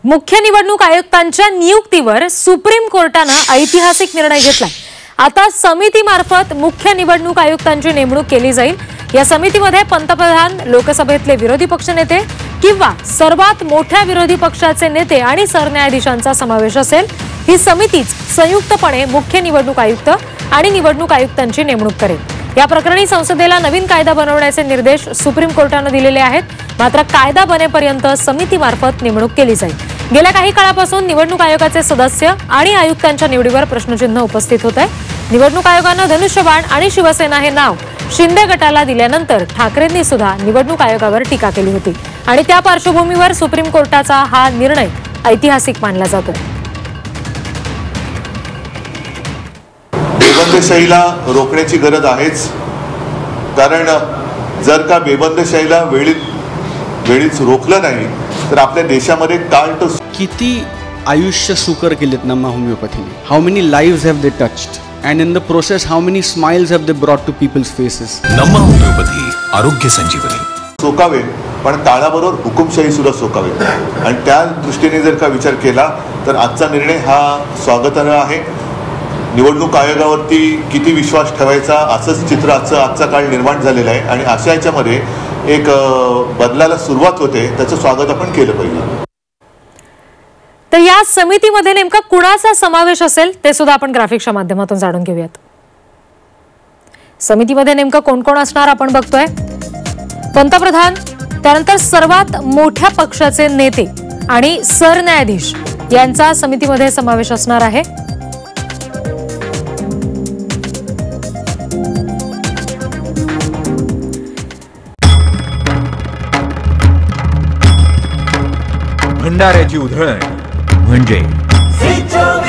मुख्य निवडणूक आयुक्तांच्या नियुक्तीवर सुप्रीम कोर्टानं ऐतिहासिक निर्णय घेतलाय। आता समितीमार्फत मुख्य निवडणूक आयुक्तांची नेमणूक केली जाईल। या समितीमध्ये पंतप्रधान, लोकसभेतले विरोधी पक्षनेते किंवा सर्वात मोठ्या विरोधी पक्षाचे नेते आणि सरन्यायाधीशांचा समावेश असेल। ही समितीच संयुक्तपणे मुख्य निवडणूक आयुक्त आणि निवडणूक आयुक्तांची नेमणूक करेल। या प्रकरणी संसदेला नवीन कायदा बनवण्याचे निर्देश सुप्रीम कोर्टाने दिलेले आहेत। मात्र कायदा बनेपर्यंत समितीमार्फत नेमणूक केली जाईल। गेल्या काही काळापासून निवडणूक आयोगाचे सदस्य आणि आयुक्तांच्या निवडीवर प्रश्नचिन्ह उपस्थित होत आहे। निवडणूक आयोगाने धनुष्यबाण आणि शिवसेना हे नाव शिंदे गटाला दिल्यानंतर ठाकरेंनी सुद्धा निवडणूक आयोगावर टीका केली होती आणि त्या पार्श्वभूमीवर सुप्रीम कोर्टाचा हा निर्णय ऐतिहासिक मानला जातो। बेबंदशाहीला रोखण्याची गरज आहेच, कारण जर का बेबंदशाहीला वेळीच रोखलं नाही तर आपल्या देशामध्ये किती आयुष्य सुकर केलेत नमा होमिओपॅथीने। How many lives have they touched and in the process how many smiles have they brought to people's faces। Nama homeopathy आरोग्य संजीवनी सोकावे, पण काळाबरोबर हुकुमशाही सुद्धा सोकावे आणि त्या दृष्टीने जर का विचार केला तर आजचा निर्णय हा स्वागतार्ह आहे। निवडणूक आयोगावरती किती विश्वास ठेवायचा असंच चित्र आजचा काळ निर्माण झालेला आहे आणि अशा याच्यामध्ये एक बदलाला सुरुवात होते, त्याचं स्वागत आपण केलं पाहिजे। तर या समितीमध्ये नेमका कुणाचा समावेश असेल ते सुद्धा आपण ग्राफिक्सच्या माध्यमातून जाणून घेऊयात। समितीमध्ये नेमका कोण कोण असणार आपण बघतोय। पंतप्रधान, त्यानंतर सर्वात मोठ्या पक्षाचे नेते आणि सरन्यायाधीश यांचा समितीमध्ये समावेश असणार आहे। भंडाऱ्याची उधळण म्हणजे